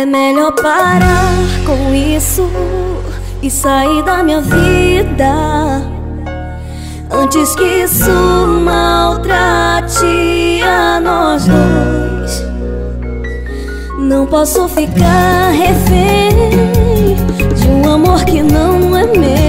É melhor parar com isso e sair da minha vida antes que isso maltrate a nós dois. Não posso ficar refém de um amor que não é meu.